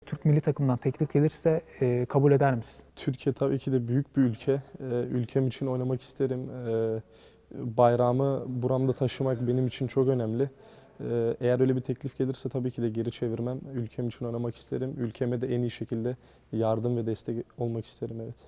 Türk milli takımından teklif gelirse kabul eder misin? Türkiye tabii ki de büyük bir ülke. Ülkem için oynamak isterim. Bayrağımı buramda taşımak benim için çok önemli. Eğer öyle bir teklif gelirse tabii ki de geri çevirmem. Ülkem için oynamak isterim. Ülkeme de en iyi şekilde yardım ve destek olmak isterim, evet.